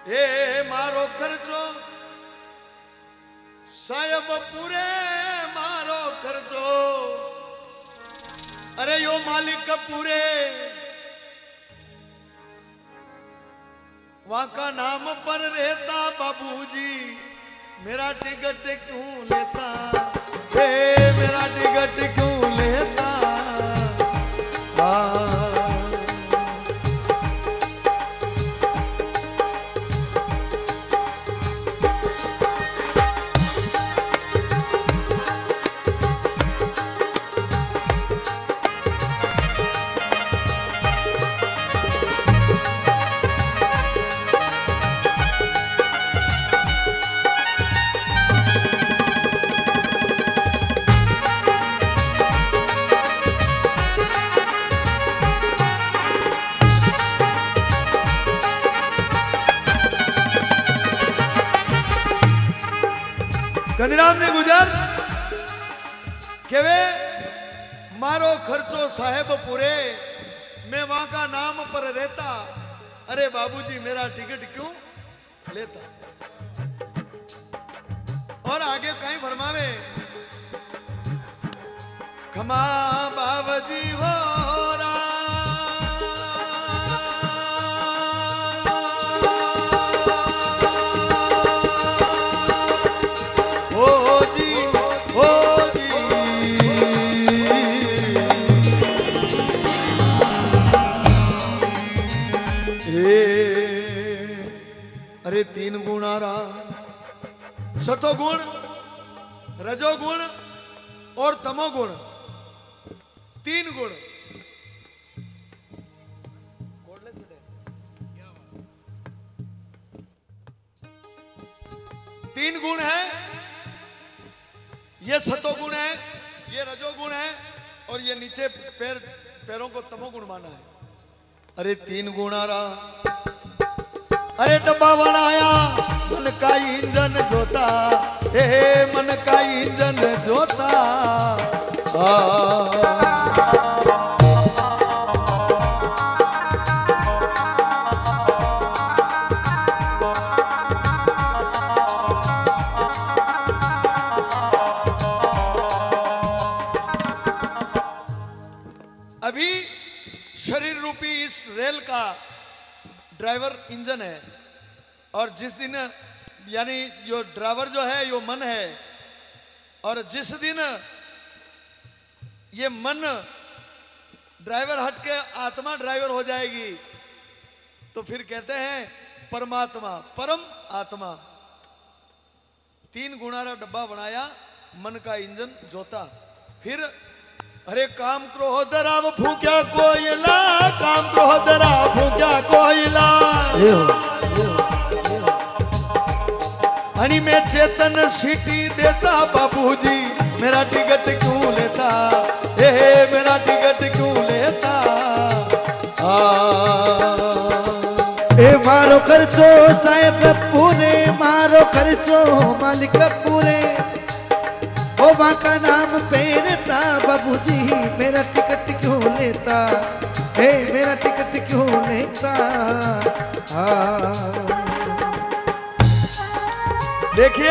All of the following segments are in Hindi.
हे मारो खर्चो साहेब पूरे मारो खर्चो, अरे यो मालिक पूरे वहां का नाम पर रहता बाबूजी मेरा टिकट क्यों लेता, हे मेरा टिकट क्यों लेता। कनीराम ने गुजर के वे मारो खर्चो साहेब पूरे मैं वहां का नाम पर रहता, अरे बाबूजी मेरा टिकट क्यों लेता। और आगे कहीं फरमावे खमा बाबूजी हो तीन गुण आ रहा, सतोगुण, रजोगुण और तमोगुण, तीन गुण। तीन गुण है, ये सतोगुण है, ये रजोगुण है और ये नीचे पैरों को तमोगुण माना है। अरे तीन गुण आ रहा, अरे डब्बा बनाया मन का इंजन जोता, हे मन का इंजन जोता। अभी शरीर रूपी इस रेल का ड्राइवर इंजन है और जिस दिन यानी जो ड्राइवर जो है यो मन है, और जिस दिन ये मन ड्राइवर हट के आत्मा ड्राइवर हो जाएगी तो फिर कहते हैं परमात्मा, परम आत्मा। तीन गुणारा डब्बा बनाया मन का इंजन जोता। फिर अरे काम क्रोध राव फूक्या कोयला, काम क्रोध राव फूक्या कोयला, अनि मैं चेतन सीटी देता बाबूजी मेरा टिकट क्यों लेता, हे मेरा टिकट क्यों लेता। ए मारो खर्चो साहेब पूरे, मारो खर्चो मालिक पूरे, ओ माँ का नाम पेरता बाबूजी मेरा टिकट क्यों लेता, हे मेरा टिकट क्यों लेता। देखिए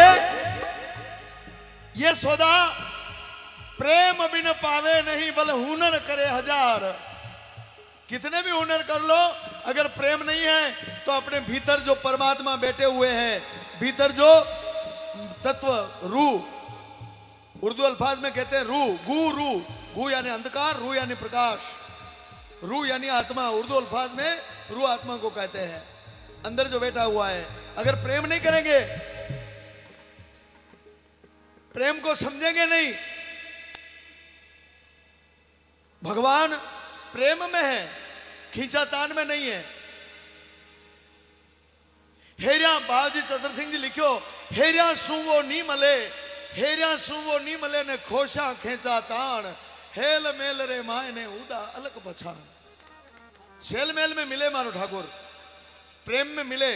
ये सौदा प्रेम बिन पावे नहीं बल हुनर करे हजार। कितने भी हुनर कर लो अगर प्रेम नहीं है तो अपने भीतर जो परमात्मा बैठे हुए हैं, भीतर जो तत्व रूह, उर्दू अल्फाज में कहते हैं रूह, गू यानी अंधकार, रूह यानी प्रकाश, रूह यानी आत्मा। उर्दू अल्फाज में रूह आत्मा को कहते हैं, अंदर जो बैठा हुआ है। अगर प्रेम नहीं करेंगे, प्रेम को समझेंगे नहीं, भगवान प्रेम में है, खींचातान में नहीं है। हेरिया बाबूजी चतर सिंह जी लिखो, हेरिया सुवो नी मले, हेरिया सुवो नी मले ने खोशा खेचा तान, हेल मेल रे माए ने उड़ा अलग पछान। शेल मेल में मिले मारो ठाकुर, प्रेम में मिले।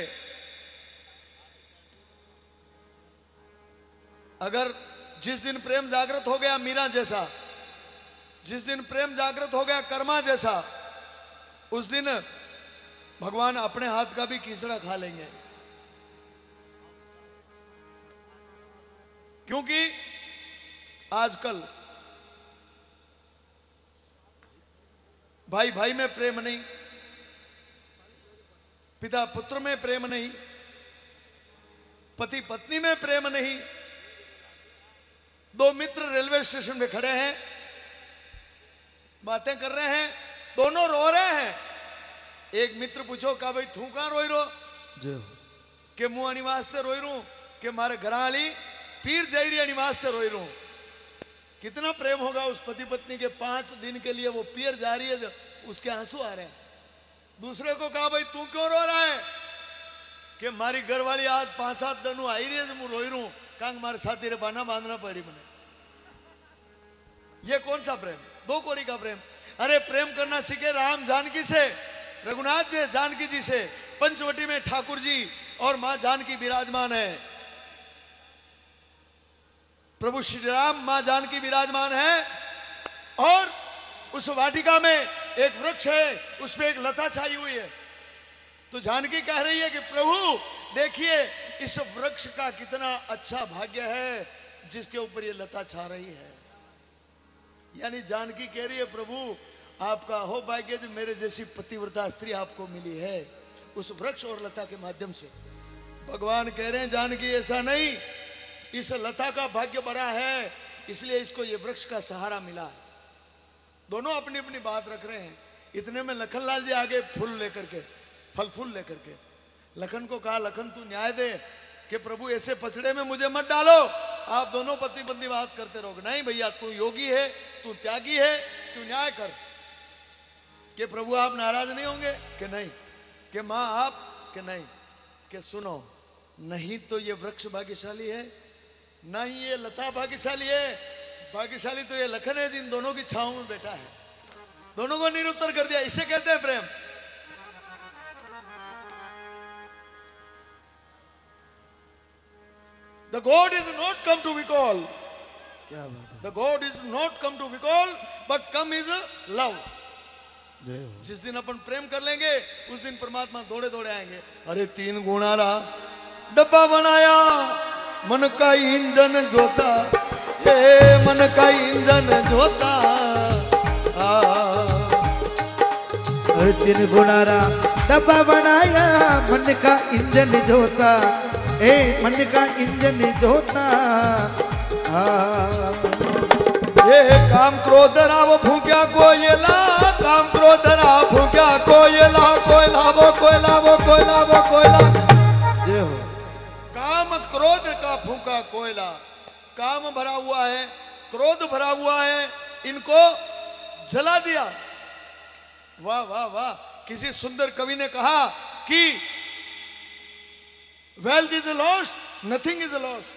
अगर जिस दिन प्रेम जागृत हो गया मीरा जैसा, जिस दिन प्रेम जागृत हो गया कर्मा जैसा, उस दिन भगवान अपने हाथ का भी कीचड़ा खा लेंगे। क्योंकि आजकल भाई भाई में प्रेम नहीं, पिता पुत्र में प्रेम नहीं, पति पत्नी में प्रेम नहीं। दो मित्र रेलवे स्टेशन पे खड़े हैं, बातें कर रहे हैं, दोनों रो रहे हैं। एक मित्र पूछो का भाई तू कहां रोई रो जो के मुंह अनिवास से रोई रू के मारे घराली पीर जायरी अनिवास से रोई रू। कितना प्रेम होगा उस पति पत्नी के, 5 दिन के लिए वो पीर जा रही है, उसके आंसू आ रहे हैं। दूसरे को कहा भाई तू क्यों रो रहा है कि मारी घर वाली आज 5-7 दिन आई रही है, रोई रू कांग मारे साथी रे बाना बांधना पड़ी मैंने। ये कौन सा प्रेम? दो कोड़ी का प्रेम। अरे प्रेम करना सीखे राम जानकी से, रघुनाथ जी जानकी जी से। पंचवटी में ठाकुर जी और मां जानकी विराजमान है, प्रभु श्री राम मां जानकी विराजमान है। और उस वाटिका में एक वृक्ष है, उसमें एक लता छाई हुई है। तो जानकी कह रही है कि प्रभु देखिए इस वृक्ष का कितना अच्छा भाग्य है जिसके ऊपर ये लता छा रही है। यानी जानकी कह रही है प्रभु आपका हो भाग्य जो मेरे जैसी पतिव्रता स्त्री आपको मिली है उस वृक्ष और लता के माध्यम से। भगवान कह रहे हैं जानकी ऐसा नहीं, इस लता का भाग्य बड़ा है इसलिए इसको ये वृक्ष का सहारा मिला है। दोनों अपनी अपनी बात रख रहे हैं। इतने में लखनलाल जी आगे फूल लेकर के, फल फूल लेकर के। लखन को कहा लखन तू न्याय दे कि प्रभु ऐसे पचड़े में मुझे मत डालो, आप दोनों पति पत्नी बात करते रहोगे। नहीं भैया तू योगी है, तू त्यागी है, तू न्याय कर। कि प्रभु आप नाराज नहीं होंगे कि नहीं, कि माँ आप कि नहीं, कि सुनो नहीं तो ये वृक्ष भाग्यशाली है, ना ही ये लता भाग्यशाली है। भाग्यशाली तो ये लखन है जिन दोनों की छांव में बैठा है, दोनों को निरुत्तर कर दिया। इसे कहते हैं प्रेम। The God is not come to recall. क्या बात है, The God is not come to recall, but come is love. जय हो। जिस दिन अपन प्रेम कर लेंगे उस दिन परमात्मा दौड़े दौड़े आएंगे। अरे 3 गुणारा डब्बा बनाया, मन का इंजन जोता, ये मन का इंजन जोता। अरे 3 गुणारा डब्बा बनाया, मन का इंजन जोता, ए मन का इंजन जोता। ये काम क्रोध राव फूक्या कोयला, काम क्रोध राव फूक्या कोयला, कोयला वो कोयला वो कोयला वो कोयला। जय हो। काम क्रोध का फूका कोयला, काम भरा हुआ है, क्रोध भरा हुआ है, इनको जला दिया। वाह वाह वाह। किसी सुंदर कवि ने कहा कि wealth is lost, nothing is lost.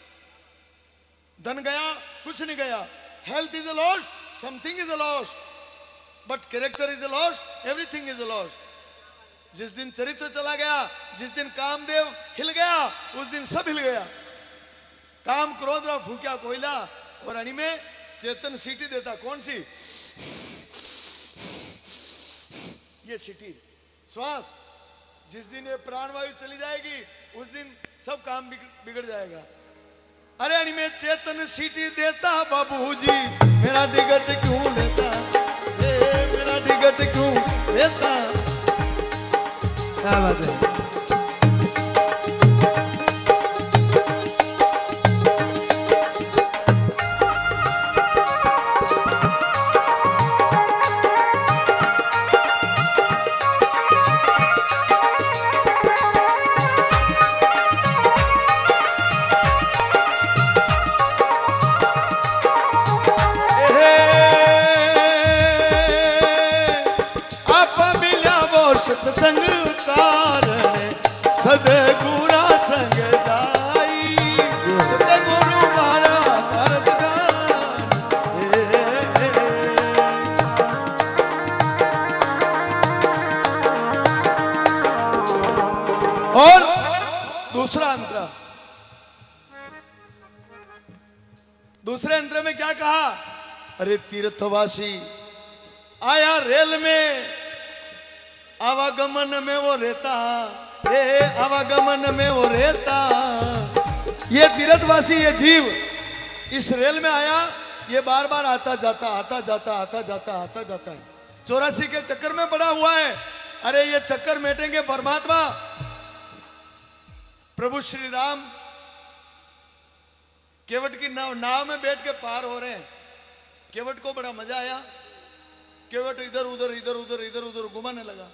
धन गया कुछ नहीं गया। Health is lost, something is lost, but character is lost, everything is lost. जिस दिन चरित्र चला गया, जिस दिन कामदेव हिल गया, उस दिन सब हिल गया। काम क्रोध और फूक्या कोयला। और अणी में चेतन सीटी देता, कौन सी? ये सीटी, श्वास। जिस दिन ये प्राणवायु चली जाएगी उस दिन सब काम बिगड़ जाएगा। अरे अणी में चेतन सीटी देता, बाबूजी मेरा टिकट क्यों लेता, मेरा टिकट क्यों लेता। क्या बात है। संग कारण सदे गुरा संग जाई, सदे गुरु मारा भारत गान। और दूसरा अंतर, दूसरे अंतर में क्या कहा? अरे तीर्थवासी आया रेल में, आवागमन में वो रहता, आवागमन में वो रहता। ये तीर्थवासी, ये जीव इस रेल में आया, ये बार बार आता जाता आता जाता आता जाता आता जाता है, 84 के चक्कर में पड़ा हुआ है। अरे ये चक्कर मेटेंगे परमात्मा। प्रभु श्री राम केवट की नाव में बैठ के पार हो रहे हैं। केवट को बड़ा मजा आया, केवट इधर उधर इधर उधर इधर उधर घुमाने लगा।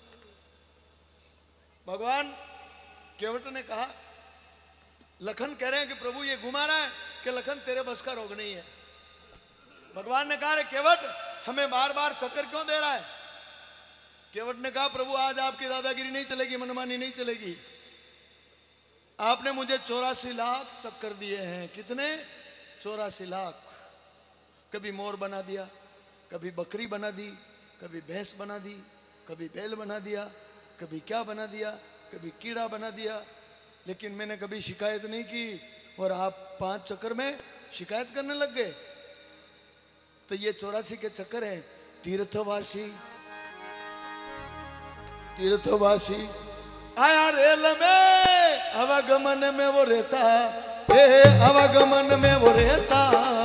भगवान केवट ने कहा, लखन कह रहे हैं कि प्रभु ये घुमा रहा है, कि लखन तेरे बस का रोग नहीं है। भगवान ने कहा, रे केवट हमें बार बार चक्कर क्यों दे रहा है? केवट ने कहा, प्रभु आज आपकी दादागिरी नहीं चलेगी, मनमानी नहीं चलेगी। आपने मुझे 84 लाख चक्कर दिए हैं। कितने? 84 लाख। कभी मोर बना दिया, कभी बकरी बना दी, कभी भैंस बना दी, कभी बैल बना दिया, कभी क्या बना दिया, कभी कीड़ा बना दिया, लेकिन मैंने कभी शिकायत नहीं की। और आप 5 चक्कर में शिकायत करने लग गए। तो ये 84 के चक्कर हैं। तीर्थवासी, तीर्थवासी आया रेल में, आवागमन में वो रहता, आवागमन में वो रहता।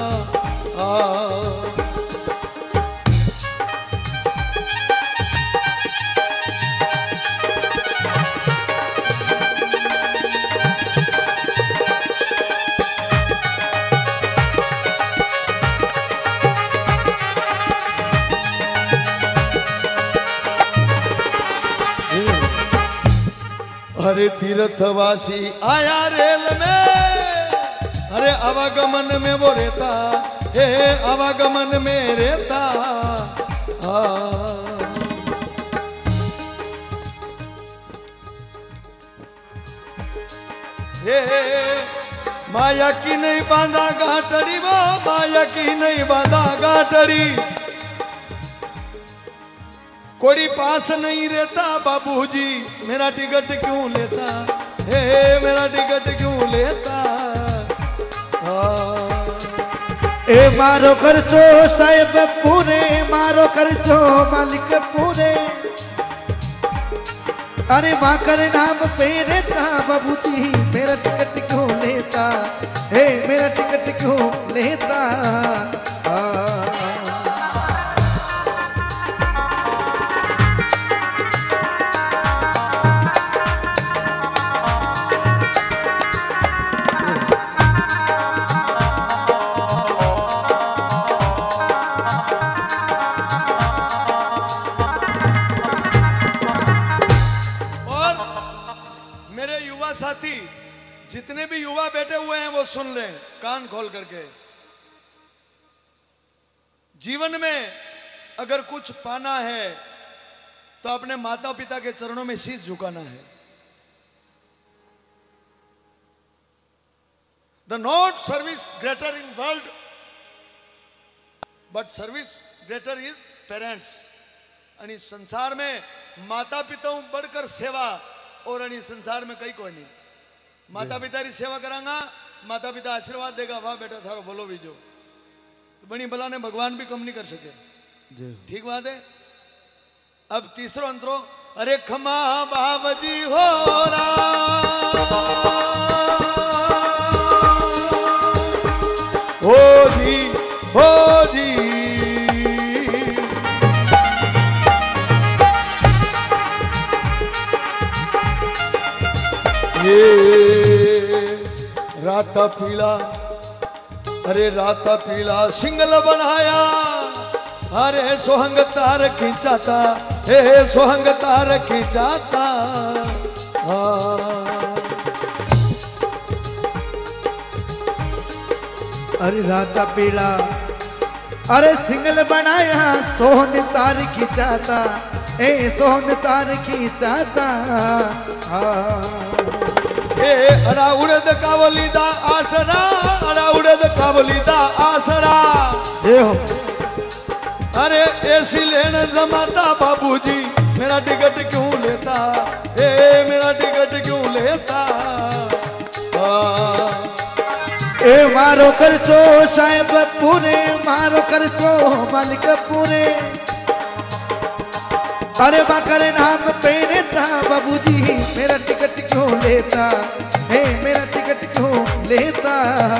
अरे तीर्थवासी आया रेल में, अरे आवागमन में वो रहता, आवागमन में रहता। माया की नहीं बांधा गांठड़ी, वो माया की नहीं बांधा गांठड़ी। कोई पास नहीं रहता, बाबूजी मेरा टिकट क्यों लेता, मेरा टिकट क्यों लेता। ए मारो खर्चो साहेब पूरे, मारो खर्चो मालिक पूरे। अरे माँ कर नाम पे रहता, बाबूजी मेरा टिकट क्यों लेता, मेरा टिकट क्यों लेता। साथी जितने भी युवा बैठे हुए हैं वो सुन लें कान खोल करके। जीवन में अगर कुछ पाना है तो अपने माता पिता के चरणों में शीश झुकाना है। The not service greater in world but service greater is parents. आणि संसार में माता पिता बढ़कर सेवा और अनि संसार में कई कोई नहीं। माता पिता री सेवा करांगा, माता पिता आशीर्वाद देगा, वाह बेटा थारो बोलो भी जो बनी भला ने भगवान भी कम नहीं कर सके। ठीक बात है। अब तीसरो अंतरो, अरे खमा बाबजी हो रा, हो जी हो जी। ये राता पीला, अरे राता पीला सिंगल बनाया, अरे सोहंग तार खिंचाता, सोहंग तार खिंचाता। अरे राता पीला, अरे सिंगल बनाया, सोहन तार खिंचाता, सोहन तार खिंचाता। अरा उड़द कावली दा आसरा, अरा उड़द कावली दा आसरा। अरे ऐसी लेने जमाता, बाबूजी मेरा टिकट क्यों लेता, मेरा टिकट क्यों लेता। मारो खर्चो साहेब पूरे, मारो खर्चो मालिक पूरे। अरे माँ करे नाम पे रहता, बाबूजी मेरा टिकट क्यों लेता, मेरा टिकट क्यों लेता।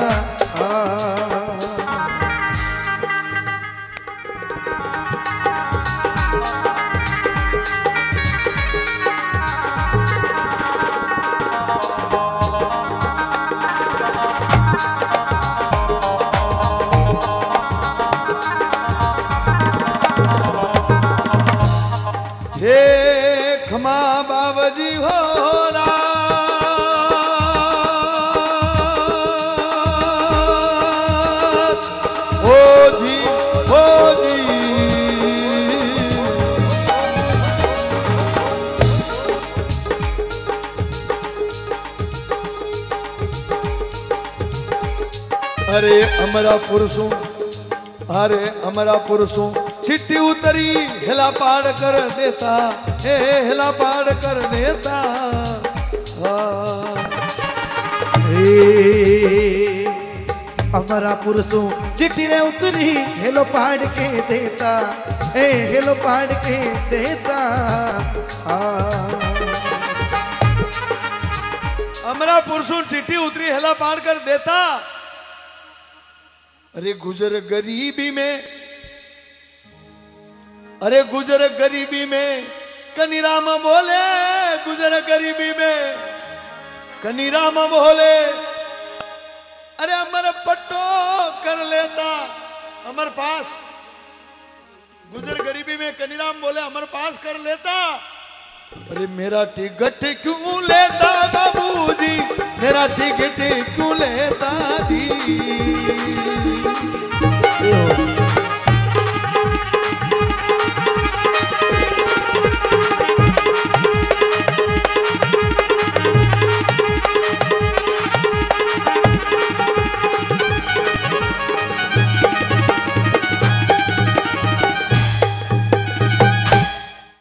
हे खमा बाबजी हो अरे अमरा पुरुषों, अरे अमरा पुरुषों, चिट्ठी उतरी हिला पाड़ कर देता, हे हिला पाड़ कर देता। अमरा पुरुषों चिट्ठी रे उतरी हेलो पाड़ के देता, ए हेलो पाड़ के देता। अमरा पुरुषों चिट्ठी उतरी हिला पाड़ कर देता। अरे गुजर गरीबी में, अरे गुजर गरीबी में कनीराम बोले, गुजर गरीबी में कनीराम बोले। अरे अमर पट्टो कर लेता अमर पास, गुजर गरीबी में कनीराम बोले अमर पास कर लेता। अरे मेरा टिकट क्यों लेता बाबूजी, मेरा टिकट क्यों लेता दी।